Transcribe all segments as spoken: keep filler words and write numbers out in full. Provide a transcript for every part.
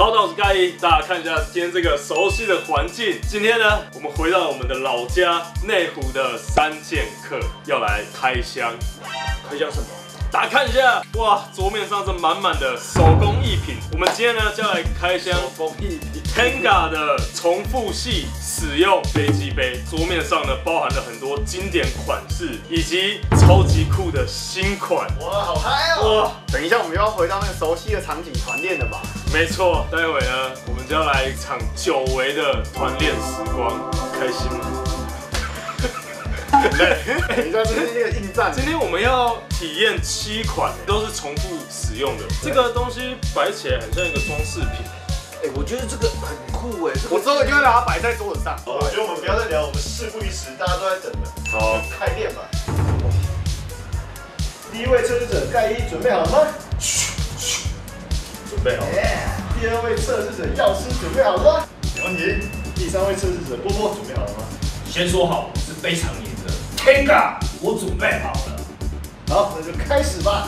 Hello， 我是盖伊，大家看一下今天这个熟悉的环境。今天呢，我们回到了我们的老家内湖的三剑客，要来开箱。开箱什么？大家看一下，哇，桌面上这满满的手工艺品。我们今天呢，就要来开箱手工艺品 Tenga 的重复系使用飞机杯。桌面上呢，包含了很多经典款式，以及超级酷的新款。 哇，好嗨哦！哇，等一下我们又要回到那个熟悉的场景团练了吧？ 没错，待会呢，我们就要来一场久违的团练时光，开心吗？很累。 等一下，这是一个应战。 今天我们要体验七款，都是重复使用的。这个东西摆起来很像一个装饰品。 哎、欸，我觉得这个很酷哎、欸， 我之后一定会把它摆在桌子上。 我觉得我们不要再聊，我们事不宜迟，大家都在等了。 好， 开练吧。第一位测试者盖伊准备好了吗？ 准备好了。 第二位测试者药师准备好了吗？没问题。第三位测试者波波准备好了吗？ 先说好，我是非常严的 Tenga， 我准备好了。 好，那就开始吧。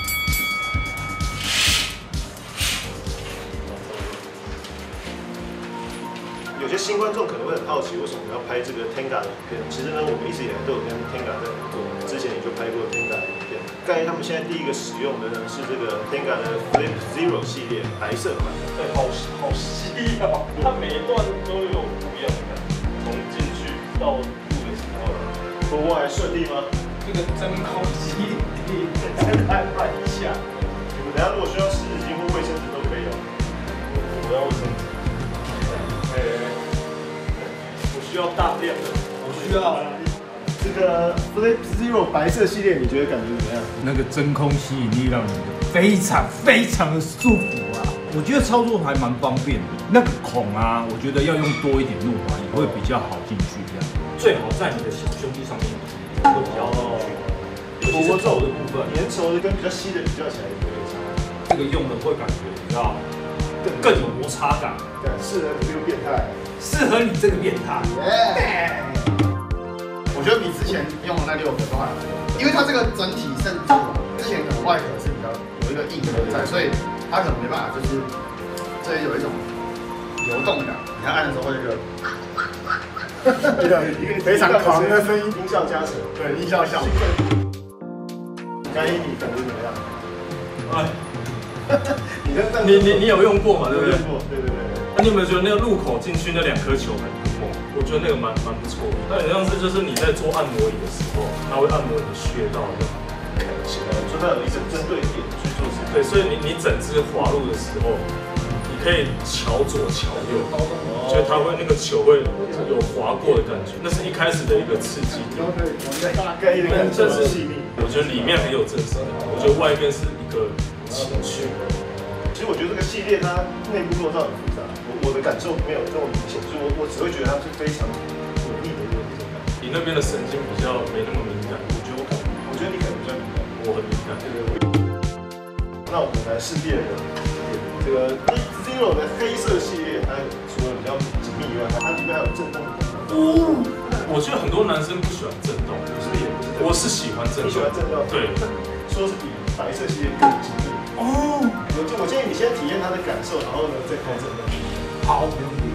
有些新观众可能会很好奇，为什么要拍这个 Tenga 的影片？其实呢，我们一直以来都有跟 Tenga 在合作，之前也就拍过 Tenga 的影片。盖伊他们现在第一个使用的呢是这个 Tenga 的 Flip Zero 系列白色款。 对，好好细啊！它每一段都有不一样的感觉，从进去到录的时候， 波波还顺利吗？ 这个真空机力真太乱一下。 你们等下如果需要湿纸巾或卫生纸都可以哦。 我要卫生纸。哎，我需要大量的， 我需要。 这个 Flip Zero 白色系列，你觉得感觉怎么样？ 那个真空吸引力让你非常非常的舒服啊！我觉得操作还蛮方便的。那个孔啊，我觉得要用多一点路滑也会比较好进去，这样。最好在你的小兄弟上面会比较好进去，尤其是皱的部分， 粘稠的跟比较稀的比较起来也会有差。 这个用的会感觉比较更更有摩擦感， 对，适合你这个变态， 适合你这个变态。 耶！我觉得比之前用的那六个都还好，因为它这个整体渗出啊，之前可能外壳是比较有一个硬壳在，所以它可能没办法，就是这里有一种流动感，你看按的时候会有一个一个一个非常狂的声音， 音效加成， 对，音效效果。 盖伊，你感觉怎么样？ 哎， 你在你你你有用过吗？对不对？ 用过，对对对。 那你有没有觉得那个入口进去那两颗球很猛？我觉得那个蛮蛮不错的。它很像是就是你在做按摩椅的时候，它会按摩你的穴道那种感觉。 说它有一个针对点去做事。 对，所以你你整只滑入的时候，你可以瞧左瞧右，所以它会那个球会有滑过的感觉。那是一开始的一个刺激点。 大概一点感受细腻。 我觉得里面很有正式感，我觉得外面是一个情趣。 其实我觉得这个系列它内部构造很复杂，我我的感受没有这么明显，所以我我只会觉得它是非常有力的一个这种感觉。 你那边的神经比较没那么敏感，我觉得我可能， 我觉得你可能比较敏感， 我很敏感。 对对对。那我们来试第二个，这个 Zero 的黑色系列，它除了比较紧密以外，它里面还有震动的功能。 哦，我觉得很多男生不喜欢震动， 是不是也不是？ 我是喜欢震动。 你喜欢震动？ 对， 说是比白色系列更紧密。 哦， 我就我建议你先体验它的感受，然后呢再开震动。 好，没问题。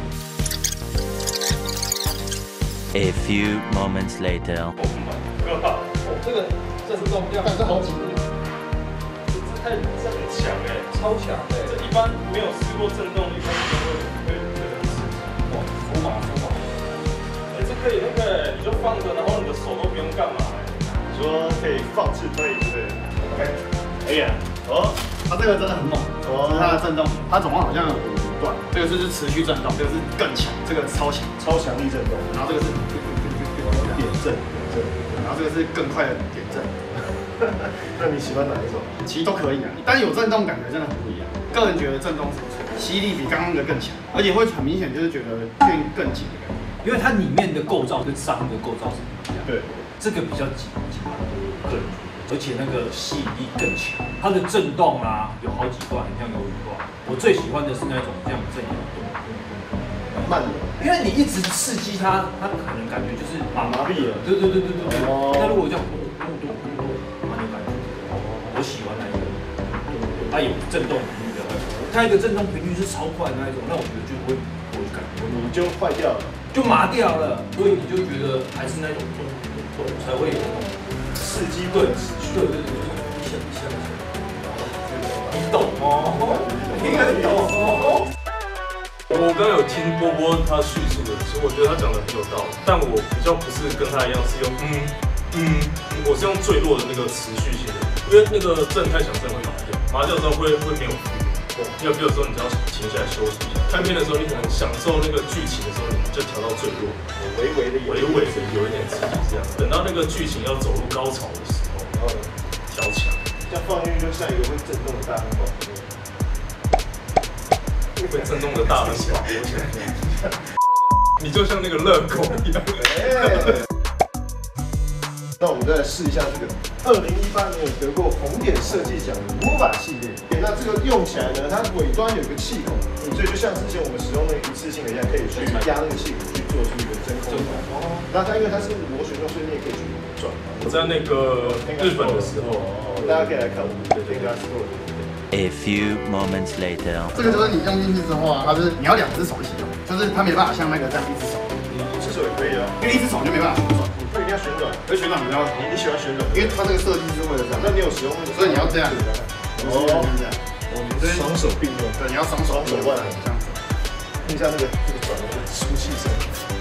A few moments later. 哦 my god！ 哦，这个震动要但是好几个， 这这太这很强哎，超强哎！这一般没有试过震动，一般都会会会很刺激。哇，符码符码！哎，这可以那个，你就放着，然后你的手都不用干嘛哎。 你说可以放置推，对不对 ？OK， 可以啊。哦，它这个真的很猛，哦，这是它的震动，它总共好像有五段，这个是持续震动，这个是更强，这个超强， 超强力震动， 然后这个是点阵，点阵， 然后这个是更快的点阵。 那你喜欢哪一种？ 其实都可以啊，但是有震动感觉真的很不一样。个人觉得震动是不错，吸力比刚刚的更强，而且会很明显就是觉得变更紧的感觉。 因为它里面的构造跟上面的构造是不一样， 对， 这个比较紧紧蛮多的，个人觉得，而且那个吸引力更强，它的震动啊有好几段，很像鱿鱼段。我最喜欢的是那种这样震摇动， 慢的， 因为你一直刺激它，它可能感觉就是麻麻痹了。 对对对对对对。 哦那如果这样咚咚咚咚，蛮有感觉。我喜欢那一个，它有震动频率的， 它一个震动频率是超快的那一种，那我觉得就会，我就感觉你就坏掉了， 就麻掉了，所以你就觉得还是那种咚咚咚才会有那种刺激会持续。 对对对，一下一下一下，你懂哦，你很懂哦。 我刚刚有听波波他叙述的，其实我觉得他讲的很有道理，但我比较不是跟他一样是用嗯嗯，我是用最弱的那个持续性的，因为那个震太响真的会麻掉，麻掉之后会会没有 feel， 要 feel 的时候你就要停下来休息一下。看片的时候你可能享受那个剧情的时候，你就调到最弱， 微微的微微的有一点刺激这样，等到那个剧情要走入高潮的时候，然后呢调强， 这样放进去就像一个会震动的大汉堡。 会震动的大汉堡，你就像那个热狗一样。 那我们再来试一下这个二零一八年有得过红点设计奖的 Mova 系列。那这个用起来呢，它尾端有一个气孔，所以就像之前我们使用那个一次性的一样，可以去压那个气孔，去做出一个真空管。哦。那它因为它是螺旋状，所以你也可以去转。 我在那个日本的时候， 大家可以来看我们的 Tenga Store。 A few moments later， 这个就是你用进去之后啊，它就是你要两只手一起用，就是它没办法像那个这样一只手， 你一只手也可以啊， 因为一只手就没办法旋转， 不一定要旋转， 可是旋转比较好。 你你喜欢旋转， 因为它这个设计是为了这样。 那你有使用那个， 所以你要这样，哦，这样， 双手并用， 对，你要双手双手腕这样子， 听一下那个这个转的出气声。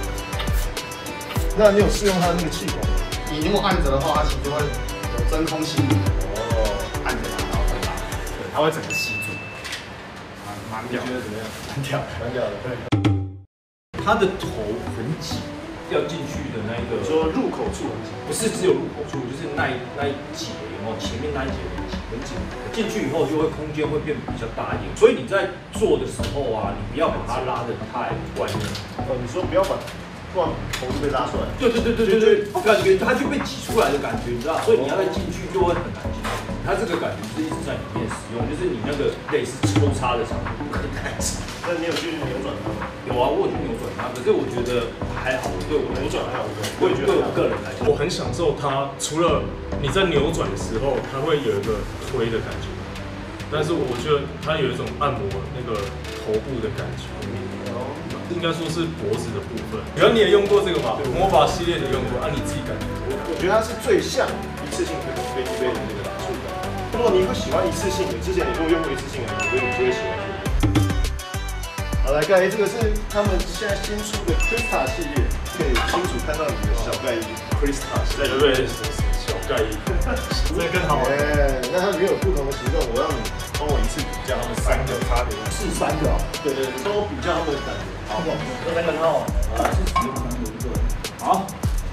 那你有试用它的那个气孔吗？ 你如果按着的话，它其实就会有真空吸力。哦，按着它，然后再拉，对，它会整个吸住。蛮屌， 觉得怎么样？ 蛮屌， 蛮屌的，对。 它的头很挤，要进去的那一个， 说入口处很挤， 不是只有入口处，就是那一那一节有没有？前面那一节很挤，很紧。进去以后就会空间会变比较大一点，所以你在做的时候啊，你不要把它拉得太外面。 哦，你说不要把，不然头就被拉出来。 对对对对对对，感觉它就被挤出来的感觉，你知道？所以你要再进去就会很难进去。它这个感觉是一直在里面使用，就是你那个类似抽插的场景不可以太长。 那你有去扭转它吗？ 有啊，我有去扭转它，可是我觉得还好，对我扭转还好， 我也觉得对我个人来讲， 我很享受它，除了你在扭转的时候，它会有一个推的感觉，但是我觉得它有一种按摩那个头部的感觉。应该说是脖子的部分。原来你也用过这个吧？魔法系列你用过啊？你自己感觉？ 我觉得它是最像一次性飞飞机杯的这个触感。如果你会喜欢一次性的，之前你如果用过一次性的，我觉得你就会喜欢这个。好，来，盖伊，这个是他们现在新出的 Krista 系列，可以清楚看到你的小盖伊 Krista 对对对，小盖伊，这个更好玩。 哎，那它里面有不同的形状，我让你帮我一次比较它们三个差别。 是三个哦。 对对对，都比较它们的感觉。好不好？ 这三个很好玩啊，是使用三个一个。好。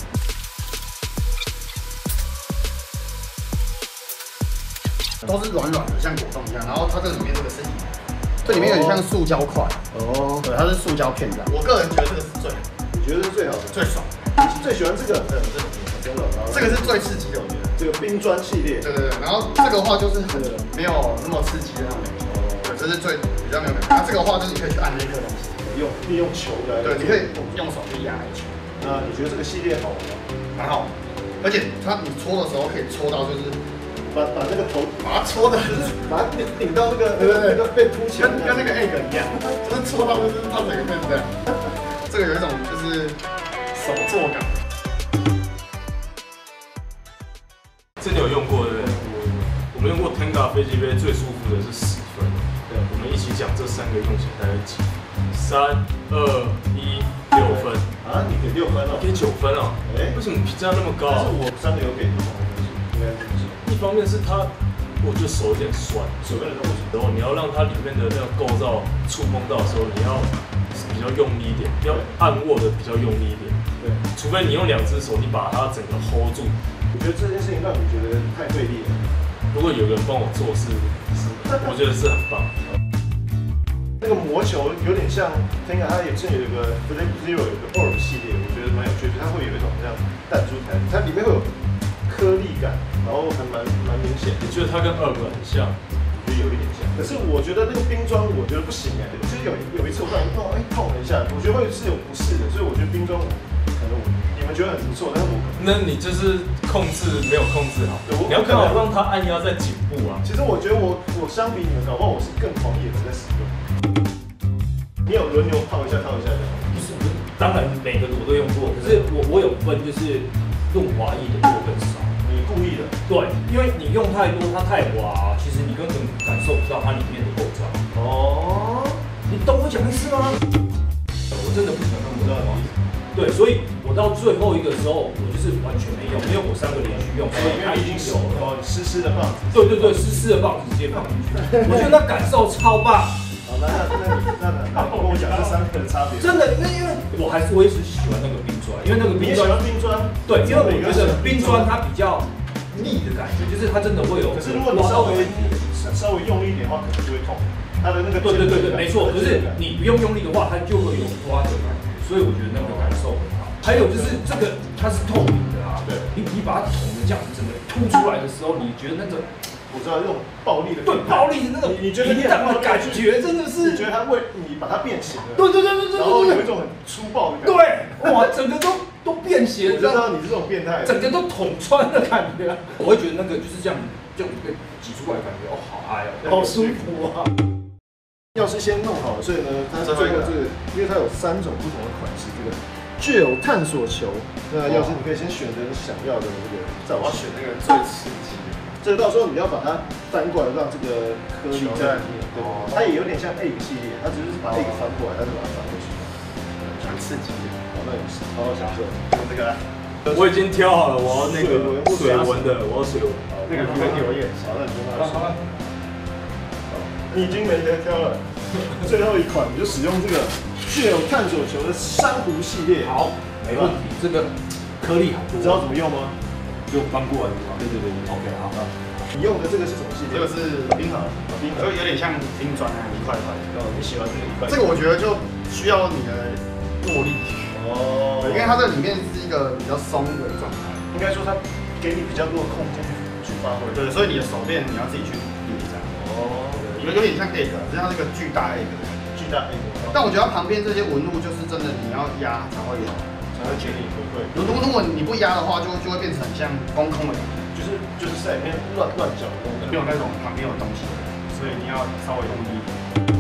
都是软软的，像果冻一样。然后它这里面这个是，这里面有点像塑胶块。哦。对，它是塑胶片这样。我个人觉得这个是最， 你觉得是最好的、 最爽。 你最喜欢这个？嗯，这个真的。 这个是最刺激的，我觉得。 这个冰砖系列。 对对对。然后这个话就是很没有那么刺激的那种。哦。对，这是最比较没有感觉。然后这个话就是你可以去按那颗东西。 用利用球来， 对，你可以用手去压一球。 那你觉得这个系列好玩吗？ 蛮好玩，而且它你搓的时候可以搓到就是把把那个头把它搓的， 就是把它顶顶到那个对对对，那个被凸起来， 跟跟那个 egg 一样，就是搓到就是它整个变这样。这个有一种就是手作感。 这你有用过对不对？我们用过 Tenga 飞机杯最舒服的是十分。对，我们一起讲这三个用起来大概几？三二一，六分啊！你给六分哦， 给九分哦。哎，为什么评价那么高？ 但是我三个有给不同的东西，应该是。 一方面是它，我觉得手有点酸， 手有点酸。 然后你要让它里面的那个构造触碰到的时候，你要比较用力一点，要按握的比较用力一点。对，除非你用两只手，你把它整个 hold 住。 我觉得这件事情让你觉得太费力了。 如果有人帮我做是，是，我觉得是很棒。 那个魔球有点像 Tenga， 它也是有一个 Flip Zero 有一个 Orb 系列，我觉得蛮有趣的，它会有一种像弹珠台，它里面会有颗粒感，然后还蛮蛮明显。 你觉得它跟 Orb 很像？ 我觉得有一点像，可是我觉得那个冰砖，我觉得不行哎，就是有有一次我突然碰，哎碰了一下，我觉得会是有不适的，所以我觉得冰砖可能我另外们觉得很不错，但是我那你就是控制没有控制好，你要刚好让它按压在颈部啊。 其实我觉得我我相比你们，搞不好我是更狂野的在使用。你有轮流套一下套一下的吗？ 不是，当然每个我都用过，可是我我有分就是润滑液的多跟少。 你故意的？ 对，因为你用太多，它太滑，其实你根本感受不到它里面的构造。 哦， 你懂我讲意思吗？我真的不喜欢那么润滑。对，所以我到最后一个时候，我就是完全没用，因为我三个连续用，所以它已经有哦湿湿的棒子。 对对对，湿湿的棒子直接放进去，我觉得那感受超棒。 好，那那那那那跟我讲这三个的差别。 真的，因为因为我还是我一直喜欢那个冰砖，因为那个冰砖， 冰砖， 对，因为我觉得冰砖它比较腻的感觉，就是它真的会有。 可是如果你稍微稍微用力一点的话，可能就会痛。它的那个对对对对，没错。可是你不用用力的话，它就会有刮的感觉，所以我觉得那个感受很好。还有就是这个它是透明的啊， 对， 你你把它捅的这样子整个凸出来的时候，你觉得那个。 我知道这种暴力的， 对暴力的那种， 你觉得平淡的感觉真的是， 你觉得它为你把它变形了， 对对对对对， 然后有一种很粗暴的感觉， 对，哇，整个都都变形， 我知道你是这种变态， 整个都捅穿的感觉，我会觉得那个就是这样，这样被挤出来的感觉，哦，好嗨哦，好舒服啊。 要是先弄好了，所以呢，它最后这个，因为它有三种不同的款式，这个具有探索球，那要是你可以先选择你想要的这个造型， 我要选那个最刺激的。 这个到时候你要把它翻过来，让这个颗粒在里面。对，它也有点像 egg 系列，它只是把 egg 翻过来，但是把它翻过去， 很刺激的。 好，那你好好享受。用这个来， 我已经挑好了，我要那个水纹的，我要水纹。 那个跟油也好，那你就拿好了。你已经没得挑了，最后一款你就使用这个具有探索球的珊瑚系列。 好，没问题，这个颗粒好多。 你知道怎么用吗？ 就翻过来对对对 ，OK， 好。 你用的这个是什么系列？ 这个是冰行，冰就有点像冰砖那样一块一块。 哦，你喜欢这个一块？ 这个我觉得就需要你的握力哦， 因为它这里面是一个比较松的状态， 应该说它给你比较多的空间去发挥。 对，所以你的手变你要自己去理这样。 哦， 有有点像 egg，就像那个巨大 egg 的感觉。 巨大 egg。 但我觉得它旁边这些纹路就是真的你要压才会有， 才会给你回馈。 如如果你不压的话，就就会变成很像空空的感觉。 就是就是在里面乱乱搅动， 没有那种旁边有东西的，所以你要稍微用力一点。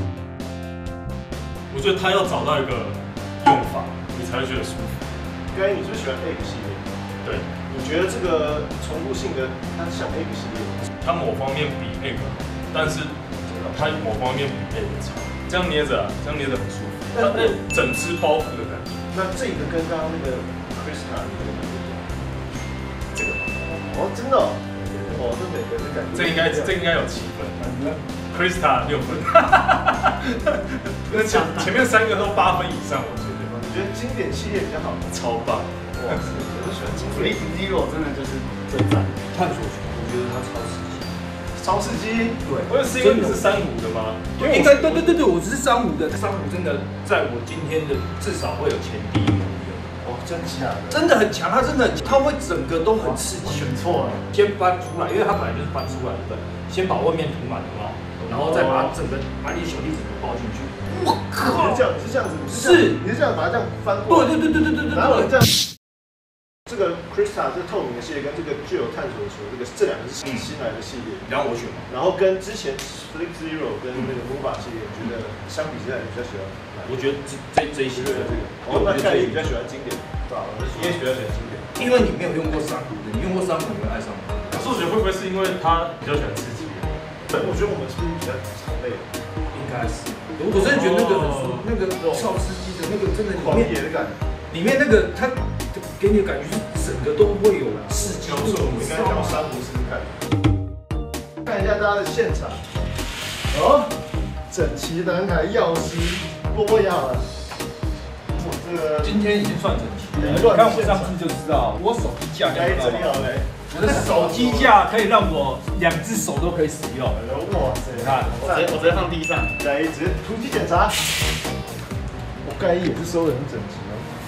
我觉得他要找到一个用法，你才会觉得舒服。 刚才你是不是喜欢 egg 系列？ 对， 你觉得这个重复性的它像 egg 系列？ 它某方面比 egg 好，但是它某方面比 egg 差。这样捏着啊，这样捏着很舒服，它那整只包覆的感觉。 那这个跟刚刚那个 Krista 你觉得哪个不一样？ 这个。 哦，真的哦，哦，这每个人感觉这应该这应该有七分 ，Krista 六分，那前前面三个都八分以上，我觉得。 你觉得经典系列比较好？ 超棒！ 哇，我都喜欢经典。 Flip Zero 真的就是最赞， 探索球，我觉得它超刺激。 超刺激。 对， 我是因为你是珊瑚的吗？ 应该对对对对，我只是珊瑚的，珊瑚真的在我今天的至少会有前第一名。 哦，真假的？ 真的很强，它真的它会整个都很刺激。 选错了， 先翻出来，因为它本来就是翻出来的，先把外面涂满了，然后再把它整个把你的小粒子包进去。我靠！ 你是这样，你是这样子， 是， 你是这样把它这样翻过来。 对对对对对对对。 然后你这样，这个 Krista 这个透明的系列跟这个具有探索球，这个这两个是新来的系列。 然后我选嘛。 然后跟之前 Flip Zero 跟那个 Mova 系列，你觉得相比之下，你比较喜欢哪一个？ 我觉得这这这一系列的这个， 哦，那看你比较喜欢经典，对吧？你也比较喜欢经典， 因为你没有用过珊瑚的，你用过珊瑚你会爱上吗？ 可是我觉得会不会是因为他比较喜欢刺激？ 对，我觉得我们是不是比较常类？ 应该是。我真的觉得那个很舒服，那个超刺激的那个真的里狂面野的感觉， 里面那个它给你的感觉是整个都会有刺激度， 我应该叫珊瑚试试看。看一下大家的现场，哦，整齐的男孩药师波波也好了。我这个今天已经算整齐了。 你你看我上次就知道，我手机架该整理好嘞。 我的手机架可以让我两只手都可以使用。 哇塞， 你看， 我直接我直接放地上， 来直接突击检查。我刚才也是收的很整齐哦。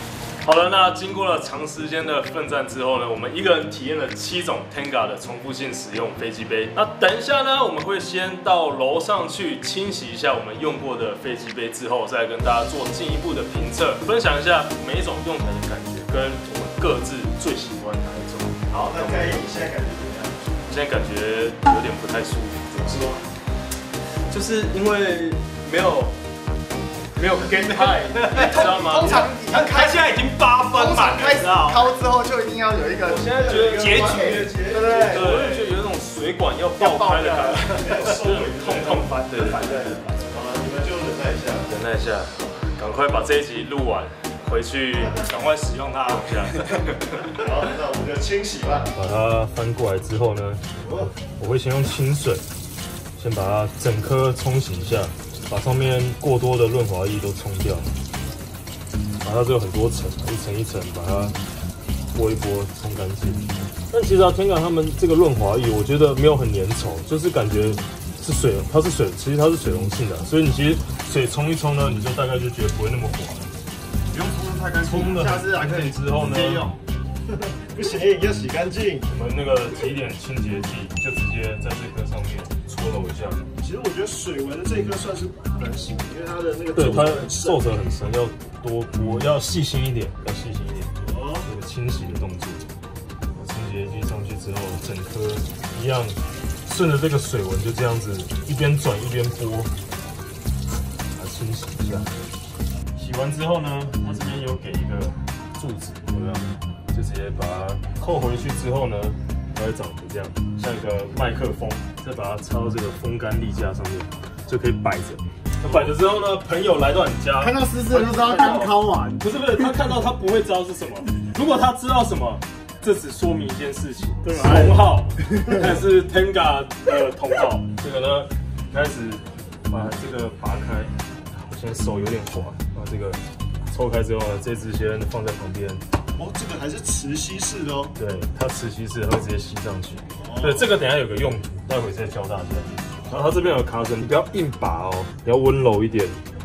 好了，那经过了长时间的奋战之后呢，我们一个人体验了七种 Tenga 的重复性使用飞机杯。那等一下呢，我们会先到楼上去清洗一下我们用过的飞机杯，之后再跟大家做进一步的评测，分享一下每一种用起来的感觉，跟我们各自最喜欢哪一种。 好，那盖你现在感觉怎么样？ 现在感觉有点不太舒服，怎么说？就是因为没有。没有 get high， 你知道吗？ 通常你他他现在已经八分通满了， 常开始知道吗？ 敲之后就一定要有一个， 我现在觉得结局对不对？ 对，我就觉得有那种水管要爆开的感觉，有点痛痛烦，对反对。 好了，你们就忍耐一下， 忍耐一下，赶快把这一集录完，回去赶快使用它一下。 好，那我们就清洗吧。 把它翻过来之后呢，我会先用清水，先把它整颗冲洗一下。把上面过多的润滑液都冲掉，把它这有很多层，一层一层把它拨一拨，冲干净。但其实啊，天港他们这个润滑液，我觉得没有很粘稠，就是感觉是水，它是水，其实它是水溶性的，所以你其实水冲一冲呢，你就大概就觉得不会那么滑。 不用冲得太干净， 冲的下次还可以之后呢， 直接用。 不行，要洗干净。 我们那个提点清洁剂，就直接在这颗上面搓揉一下。 其实我觉得水纹的这一颗算是蛮细，因为它的那个对它皱皱褶很深，要多拨，要细心一点，要细心一点。 哦， 这个清洗的动作，清洁剂上去之后，整颗一样顺着这个水纹就这样子一边转一边拨，把它清洗一下。洗完之后呢，它这边有给一个柱子，有没有？就直接把它扣回去之后呢，它会长成这样，像一个麦克风，再把它插到这个风干立架上面，就可以摆着。那摆着之后呢，朋友来到你家， 看到湿湿的就知道刚敲完， 不是不是，他看到他不会知道是什么。如果他知道什么，这只说明一件事情，同号，但是 Tenga 的同号。这个呢，开始把这个拔开，我现在手有点滑，把这个抽开之后呢，这只先放在旁边。 哦，这个还是磁吸式的哦。 对，它磁吸式，它会直接吸上去。对，这个等一下有个用途，待会再教大家。然后它这边有卡绳，你不要硬拔哦，你要温柔一点，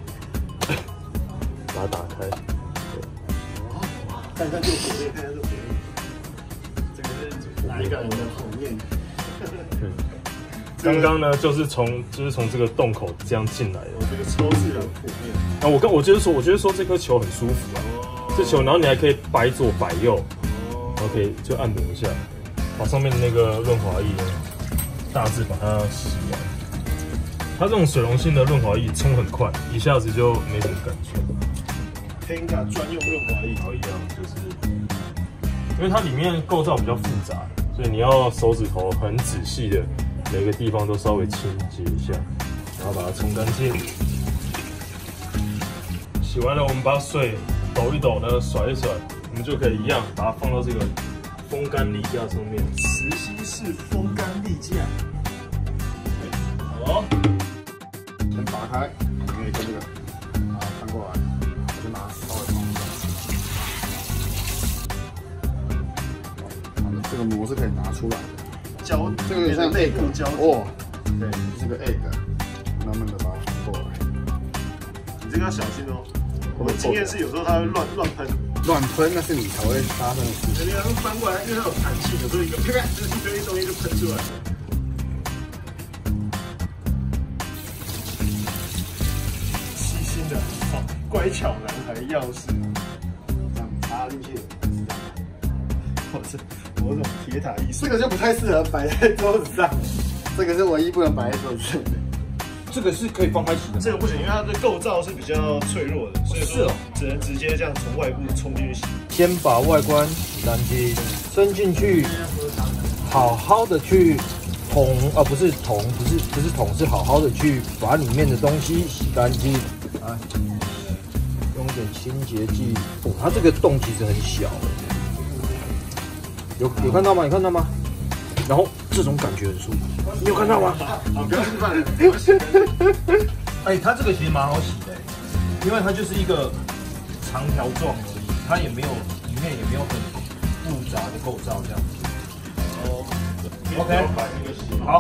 把它打开。 看一下这个火焰，看一下这个火焰。这个是哪一个人的火焰？ 刚刚呢，就是从就是从这个洞口这样进来的。 这个超自然火焰。 啊，我刚我就是说，我觉得说这颗球很舒服啊。这球，然后你还可以摆左摆右，然后可以就按摩一下，把上面的那个润滑液呢，大致把它洗完。它这种水溶性的润滑液冲很快，一下子就没什么感觉。 Tenga 专用润滑液， 然后一样就是，因为它里面构造比较复杂，所以你要手指头很仔细的每个地方都稍微清洁一下，然后把它冲干净。洗完了，我们把水抖一抖呢，甩一甩，我们就可以一样把它放到这个风干立架上面。 磁吸式风干立架。 好， 先拔开，因为跟这个，然后翻过来，我就拿稍微放一下。这个膜是可以拿出来的， 胶， 这个有点像内部胶哦，对，这个 egg， 慢慢的把它翻过来。 你这个要小心哦。我们经验是有时候它会乱乱喷， 乱喷那是你才会发生的事情。 人家翻过来，因为它有弹性，有时候一个啪啪，就是一堆东西就喷出来了。细心的，好，乖巧男孩钥匙， 这样插进去。 我是某种铁塔艺术。 这个就不太适合摆在桌子上，这个是唯一不能摆在桌子上的。 这个是可以放开洗的， 这个不行，因为它的构造是比较脆弱的，所以说只能直接这样从外部冲进去洗。 先把外观洗干净，伸进去，好好的去捅，啊不是捅，不是不是捅，是好好的去把里面的东西洗干净。啊，用点清洁剂。哦，它这个洞其实很小，有有看到吗？有看到吗？然后这种感觉很舒服，你有看到吗？ 好，不要示范了。 哎，它这个其实蛮好洗的，因为它就是一个长条状而已，它也没有里面也没有很复杂的构造这样子。哦 ，OK，好，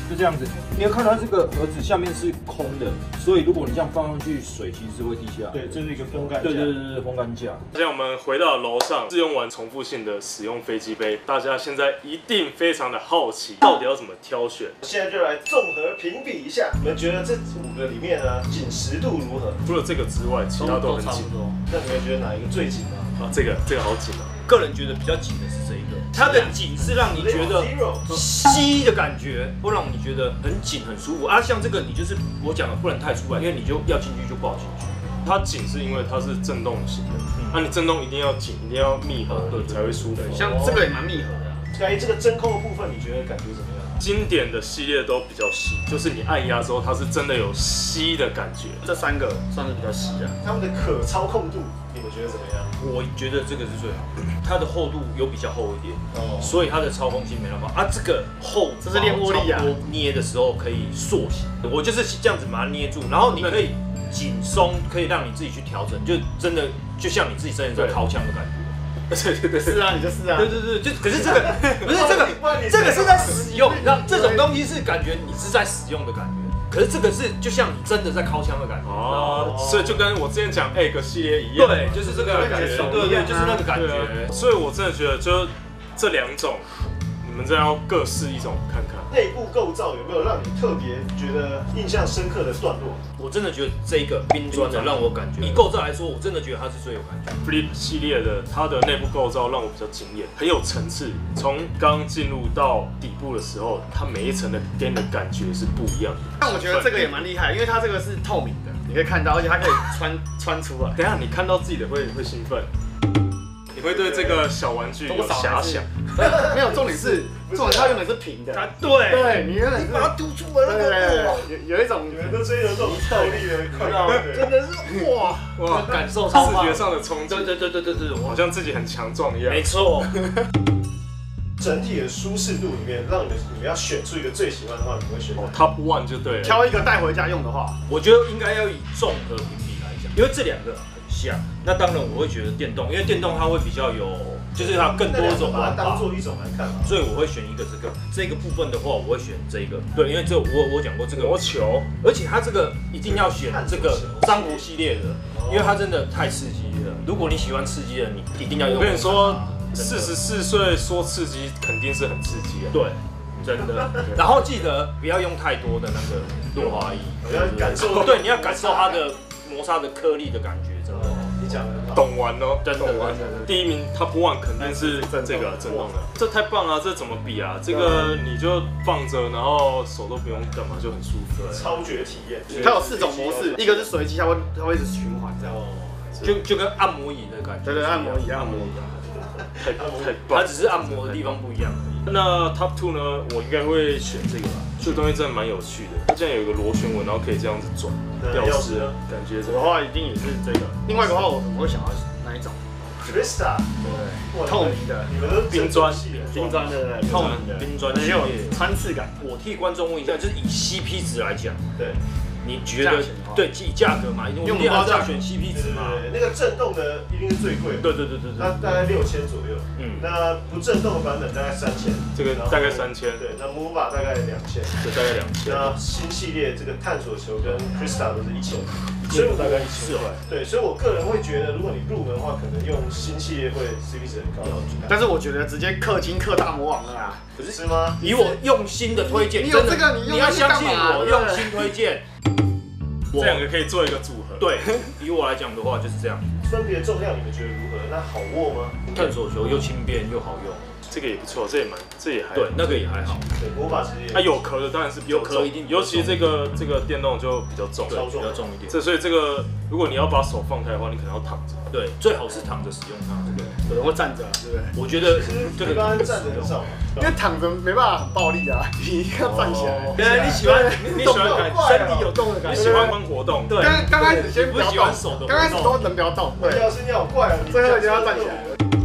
就这样子。你要看它这个盒子下面是空的，所以如果你这样放上去，水其实是会滴下来。 对，这是一个风干架。 对对对对，风干架。 现在我们回到楼上，试用完重复性的使用飞机杯，大家现在一定非常的好奇，到底要怎么挑选？ 现在就来综合评比一下，你们觉得这五个里面呢，紧实度如何？ 除了这个之外，其他都很紧。 那你们觉得哪一个最紧呢？ 啊，这个这个好紧啊！ 个人觉得比较紧的是这一个，它的紧是让你觉得吸的感觉，会让你觉得很紧很舒服啊。像这个你就是我讲的不能太出来，因为你就要进去就不好进去。 它紧是因为它是震动型的，那、嗯啊、你震动一定要紧，一定要密合，对才会舒服。 像这个也蛮密合的。 哎，这个真空的部分，你觉得感觉怎么样？ 经典的系列都比较细，就是你按压之后，它是真的有吸的感觉。 这三个算是比较细啊。 它们的可操控度，你们觉得怎么样？ 我觉得这个是最好的，它的厚度有比较厚一点，哦，所以它的操控性没那么好啊。这个厚， 这是练握力啊， 捏的时候可以塑形。我就是这样子把它捏住，然后你可以紧松，可以让你自己去调整，就真的就像你自己真的在掏枪的感觉。 对对对， 是啊，你就是啊。 对对对，就可是这个不是这个，这个是在使用，你知道这种东西是感觉你是在使用的感觉。可是这个是就像你真的在掏枪的感觉哦，所以就跟我之前讲 egg 系列一样， 对，就是这个感觉，对对，就是那个感觉。 所以我真的觉得，就这两种，你们真的要各试一种看看。 内部构造有没有让你特别觉得印象深刻的段落？ 我真的觉得这个冰砖的让我感觉，以构造来说，我真的觉得它是最有感觉。 Flip 系列的它的内部构造让我比较惊艳，很有层次。从刚进入到底部的时候，它每一层的给你的感觉是不一样的。 但我觉得这个也蛮厉害，因为它这个是透明的，你可以看到，而且它可以穿穿出来。 等一下你看到自己的会会兴奋，你会对这个小玩具有遐想。 没有，重点是，重点它原本是平的。 它对， 对你原本是把它突出来了， 对，有有一种你们都追求这种暴力的快感， 真的是哇哇，感受超视觉上的冲击， 对对对对对对， 好像自己很强壮一样。 没错。 整体的舒适度里面，让你们你们要选出一个最喜欢的话，你们会选哦 Top One 就对了。 挑一个带回家用的话， 我觉得应该要以综合评比来讲，因为这两个很像。那当然我会觉得电动，因为电动它会比较有，就是它更多种把它当做一种来看嘛。 所以我会选一个这个这个部分的话，我会选这个。对，因为这我我讲过这个魔球， 而且它这个一定要选这个珊瑚系列的，因为它真的太刺激了。如果你喜欢刺激的，你一定要用。 我跟你说。四十四岁说刺激肯定是很刺激啊！ 对，真的。然后记得不要用太多的那个润滑液， 你要感受， 对，你要感受它的摩擦的颗粒的感觉，真的。 你讲的懂玩哦， 真的。 第一名 Top One 肯定是这个震动的，这太棒了，这怎么比啊？这个你就放着，然后手都不用干嘛，就很舒服。 超绝体验， 它有四种模式，一个是随机，它会它会一直循环这样， 就就跟按摩椅的感觉。 对对，按摩椅，按摩椅。 太太棒， 它只是按摩的地方不一样而已。 那 Top Two 呢？我应该会选这个吧。这个东西真的蛮有趣的，它竟然有一个螺旋纹，然后可以这样子转，吊饰，感觉我的话一定也是这个。另外一个话，我我会想要哪一种 ？Krista， 对，透明的， 你们都冰砖， 冰砖对对， 透明的冰砖系列， 穿刺感。 我替观众问一下，就是以 C P 值来讲， 对。 你觉得对以价格嘛？因为我们要价选 C P 值嘛。 对，那个震动的一定是最贵的。 对对对对对。 那大概六千左右。嗯。那不震动的版本大概三千。 这个大概三千。 对，那 Mova 大概两千。 对，大概两千。 那新系列这个探索球跟 Krista 都是一千。所以我大概一千块。对，所以我个人会觉得，如果你入门的话，可能用新系列会 C P 值很高。 但是我觉得直接氪金氪大魔王了啦。 可是是吗？ 以我用心的推荐， 你有这个， 你要相信我用心推荐。 这两个可以做一个组合。 对，以我来讲的话就是这样。 分别重量你们觉得如何？那好握吗？ 探索球又轻便又好用， 这个也不错，这也蛮，这也还对，那个也还好。 对，魔法其实它有壳的当然是有壳一定， 尤其这个这个电动就比较重， 对，比较重一点。 这所以这个如果你要把手放开的话，你可能要躺着。 对，最好是躺着使用它。这个有人会站着，对不对？ 我觉得这个一般站着很少， 因为躺着没办法很暴力啊，你一定要站起来。 原来你喜欢你喜欢感身体有动的感觉， 你喜欢光活动。 对， 刚刚开始先不喜欢手的， 刚开始都人不要动。 对，要是你好怪啊， 最后一定要站起来。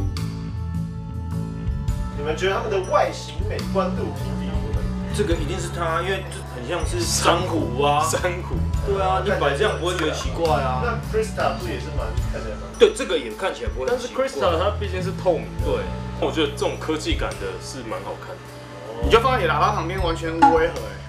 你们觉得他们的外形美观度评比如何？ 这个一定是它，因为很像是珊瑚啊， 珊瑚。 对啊，你摆这样不会觉得奇怪啊。 那 Krista 不也是蛮看起来蛮？ 对，这个也看起来不会。 但是 Krista 它毕竟是透明的。 对， 我觉得这种科技感的是蛮好看的。 你就放在你喇叭旁边，完全无违和哎。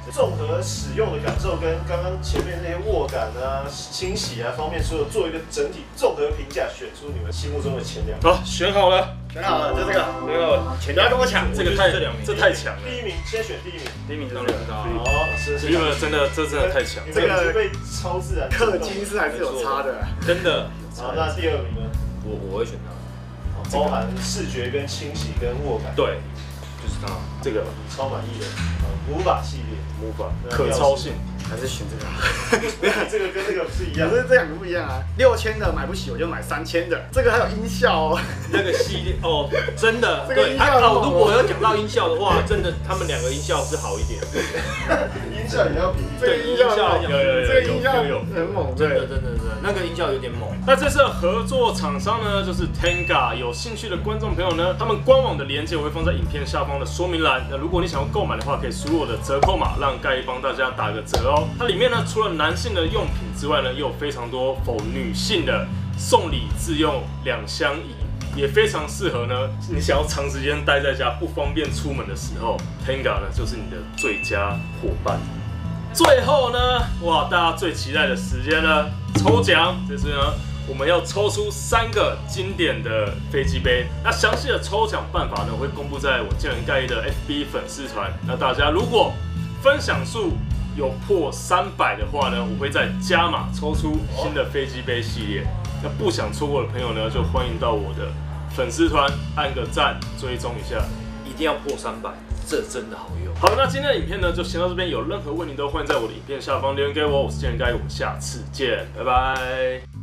综合使用的感受跟刚刚前面那些握感啊、清洗啊方面，所有做一个整体综合评价，选出你们心目中的前两。 好，选好了， 选好了，就这个， 选好了， 不要跟我抢， 这个太这太强了。 第一名先选第一名， 第一名当然知道。 哦，是是。 因为真的这真的太强， 这个已经被超自然氪金是还是有差的， 真的。 好，那第二名呢？ 我我会选它。 包含视觉跟清洗跟握感， 对，就是它这个超满意的。魔法系列， 魔法可操性， 还是选这个。 这个跟这个不是一样， 可是这两个不一样啊。六千的买不起，我就买三千的。这个还有音效哦。 那个系列哦，真的， 这个音效哦，如果要讲到音效的话，真的他们两个音效是好一点。 音效也要比这个音效有有有这个音效有很猛， 真的真的真的，那个音效有点猛。 那这次的合作厂商呢，就是 Tenga。有兴趣的观众朋友呢，他们官网的链接我会放在影片下方的说明栏。那如果你想要购买的话，可以输入我的折扣码，让盖帮大家打个折哦。它里面呢，除了男性的用品之外呢，也有非常多否女性的送礼自用两相宜，也非常适合呢你想要长时间待在家不方便出门的时候 ，Tenga 呢就是你的最佳伙伴。最后呢，哇，大家最期待的时间呢，抽奖，这次呢。我们要抽出三个经典的飞机杯，那详细的抽奖办法呢，我会公布在我建人盖伊的 F B 粉丝团。那大家如果分享数有破三百的话呢，我会再加码抽出新的飞机杯系列。那不想错过的朋友呢，就欢迎到我的粉丝团按个赞，追踪一下， 一定要破三百，这真的好用。 好，那今天的影片呢，就先到这边。有任何问题都欢迎在我的影片下方留言给我。我是建人盖伊，我们下次见，拜拜。